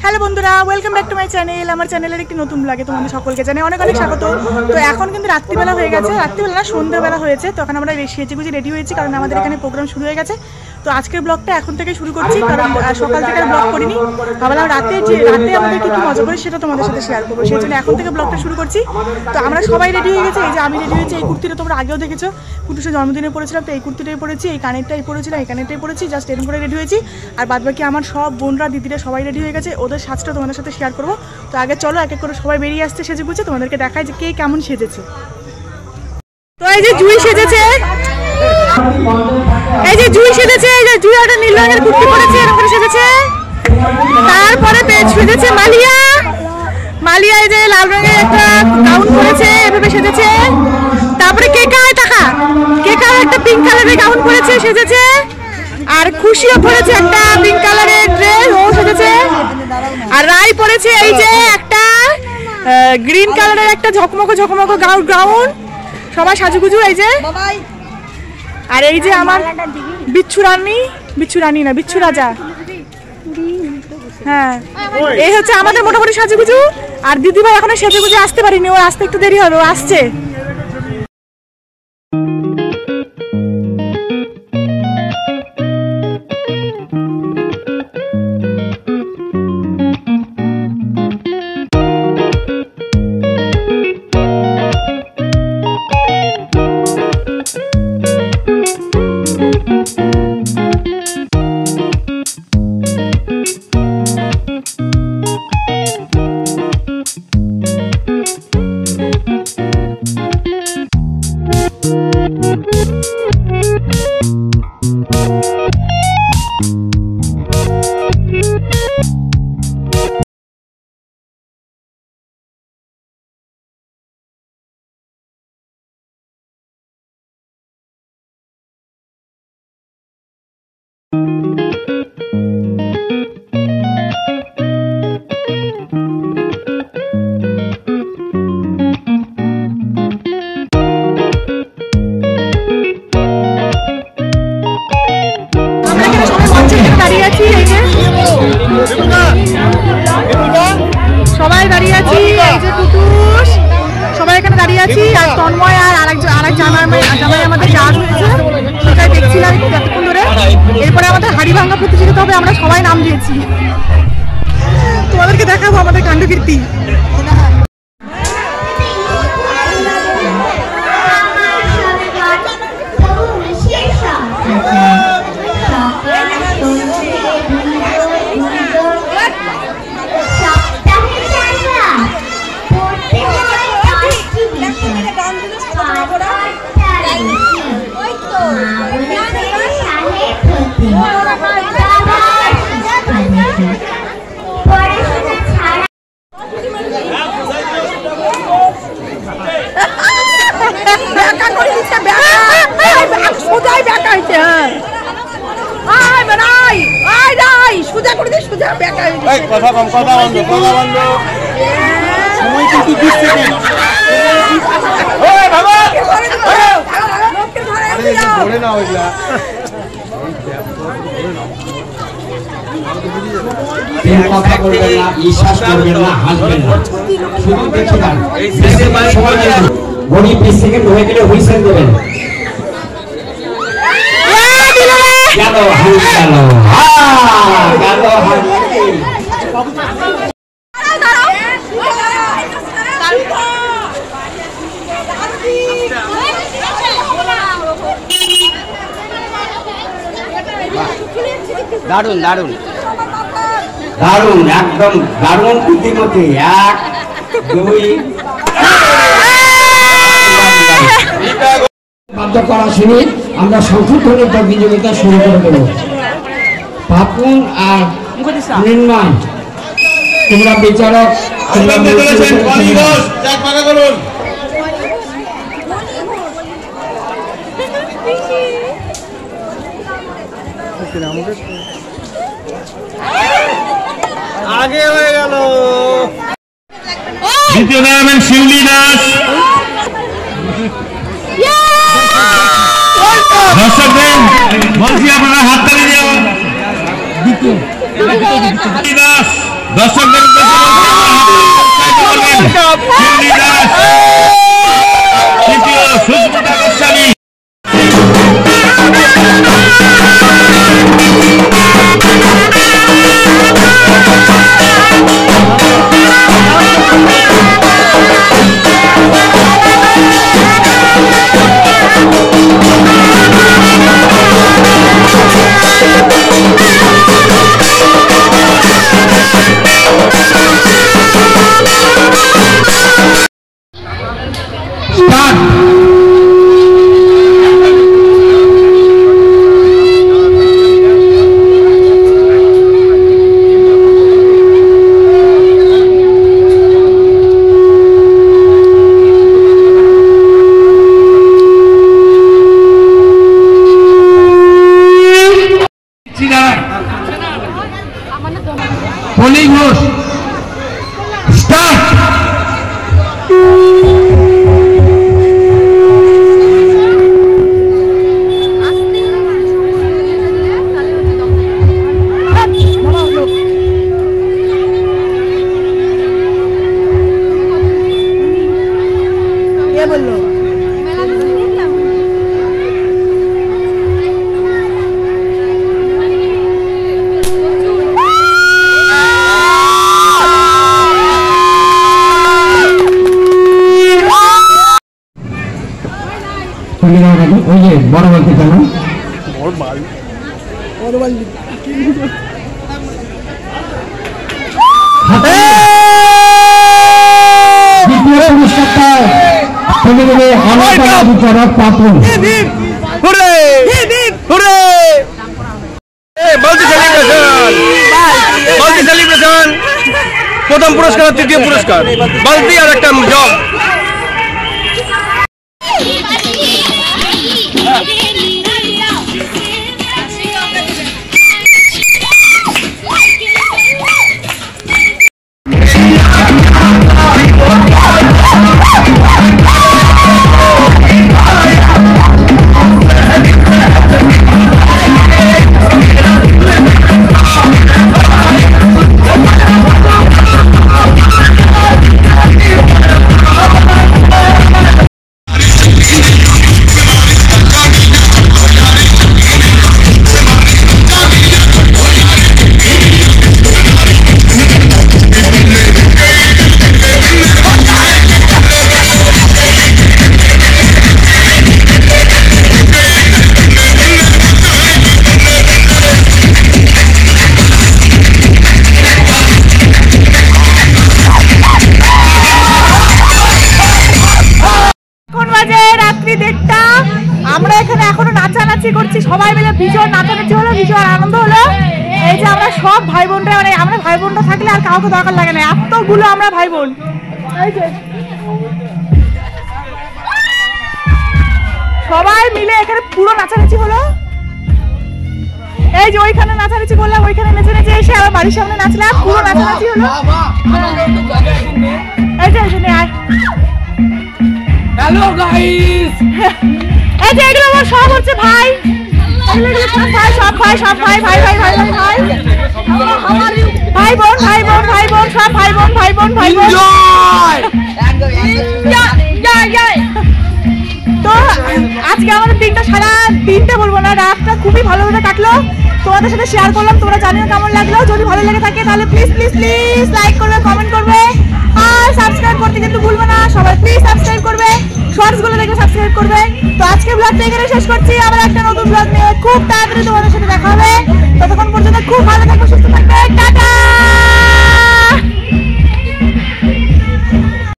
Hello বন্ধুরা, welcome back to my channel. আমার চ্যানেলের একটি নতুন ব্লগে তোমাদের সকলকে জানাই অনেক অনেক স্বাগত। তো এখন কিন্তু রাত্রিবেলা হয়ে গেছে, রাত্রিবেলা না সন্ধ্যাবেলা হয়েছে। তখন আমরা সেজেগুজে রেডি হয়েছি, কারণ আমাদের এখানে প্রোগ্রাম শুরু হয়ে গেছে। তো আজকের ব্লগটা এখন থেকে শুরু করছি, কারণ সকাল থেকে ব্লগ করিনি। ভাবলাম রাতে আমাদের কি মজা করি সেটা তোমাদের সাথে শেয়ার করবো, সেই জন্য এখন থেকে ব্লগটা শুরু করছি। তো আমরা সবাই রেডি হয়ে গেছি। এই যে আমি রেডি হয়েছি, এই কুর্তিটা তোমরা আগেও দেখেছো, কুটুসের জন্মদিনে পড়েছিলাম। তো এই কুর্তিটাই পরেছি, এই কানেরটাই পরেছিলাম, এই কানেরটাই পরেছি, জাস্ট এরকম করে রেডি হয়েছি। আর বাদ বাকি আমার সব বোনরা দিদিরা সবাই রেডি হয়ে গেছে, ওদের সাজটা তোমাদের সাথে শেয়ার করবো। তো আগে চলো এক এক করে সবাই বেরিয়ে আসছে সেজে গুছে, তোমাদেরকে দেখায় যে কে কেমন সেজেছে। তো এই যে জুই সেজেছে, এই যে জুই সেজেছে, এই যে জুই একটা নীল রঙের কুর্তি পরেছে, এরকম করে সেজেছে। তারপরে সেজেছে মালিয়া, এই যে লাল রঙের একটা গাউন পরেছে, এভাবে সেজেছে। তারপরে কেকা একটা পিঙ্ক কালারের গাউন পরেছে, সেজেছে। আর খুশিও পরেছে একটা পিঙ্ক কালারের ড্রেস, ও সেজেছে। আর রাই পরেছে এই যে একটা গ্রিন কালারের একটা ঝকমকো গাউন। সবাই সাজুগুজু এই যে। আর এই যে আমার বিচ্ছু রাজা, হ্যাঁ, এই হচ্ছে আমাদের মোটামুটি সাজুগুজু। আর দিদিভাই এখনো সেজেগুজে আসতে পারিনি, ওর আসতে একটু দেরি হবে, ও আসছে। সবাই দাঁড়িয়ে আছি, এই যে কুটুস, সবাই এখানে দাঁড়িয়ে আছি। আর তন্ময় আর আরেক জামাই আমাদের গান হয়েছে, সেটাই দেখছিলাম এতক্ষণ ধরে। এরপরে আমাদের হাড়ি ভাঙা প্রতিযোগিতা হবে, আমরা সবাই নাম দিয়েছি, তোমাদেরকে দেখাবো আমাদের কাণ্ডকীর্তি। দারুন দারুন দারুন, একদম দারুন বুদ্ধিমতী। 1 2 বাধ্য করা শুনি আমরা সংশোধনের প্রতিযোগিতা শুরু করে দেব। পাপুন আর নির্মাণ, তোমরা বিচারক, আগে হয়ে গেল। দ্বিতীয় নাম শিউলি দাস। দর্শকদের বলছি আপনারা হাততালি দিও। দ্বিতীয় দাস দর্শকদের শিউলি দাস, তৃতীয় সুস্মিতা গোস্বামী। পলি ঘোষ স্টার্ট। কে বললো? ওই যে বড় বালতি কেন দ্বিতীয় পুরস্কারটা থেকে দেবে অনাথা বিচারক পাপন। প্রথম পুরস্কার, তৃতীয় পুরস্কার বালতি আর একটা জগ। আমরা এখানে এখনো নাচানাচি করছি, সবাই মিলে ভীষণ নাচানাচি হলো, ভীষণ আনন্দ হলো। এই যে আমরা সব ভাই বোনরা, মানে আমরা ভাই বোনরা থাকলে আর কাউকে দরকার লাগে না, এতগুলো আমরা ভাই বোন। সবাই মিলে এখানে পুরো নাচানাচি হলো। এই যে ওইখানে নাচানাচি করলাম, ওইখানে নেচে নেচে এসে আবার বাড়ির সামনে নাচলাম, পুরো নাচানাচি হলো। এই যে আয়। হ্যালো গাইস, এই যে এগুলো আমার সব হচ্ছে ভাই, সব ভাই সব ভাই ভাই ভাই ভাই ভাই ভাই ভাই বোন ভাই বোন ভাই বোন সব ভাই বোন ভাই বোন ভাই বোন। তো আজকে আমাদের দিনটা, সারা দিনটা বলবো না, রাতটা খুবই ভালোভাবে কাটলো। তোমাদের সাথে শেয়ার করলাম, তোমরা জানিও কেমন লাগলো। যদি ভালো লেগে থাকে তাহলে প্লিজ প্লিজ প্লিজ লাইক করবে, কমেন্ট করবে আর সাবস্ক্রাইব করতে কিন্তু ভুলবে না। সবাই প্লিজ সাবস্ক্রাইব করবে, শর্টস গুলো দেখে সাবস্ক্রাইব করবে। তো আজকে ব্লগটা এখানে শেষ করছি, আবার একটা নতুন ব্লগ নিয়ে খুব তাড়াতাড়ি তোমাদের সাথে দেখা হবে। ততক্ষণ পর্যন্ত খুব ভালো থাকবে, সুস্থ থাকবে।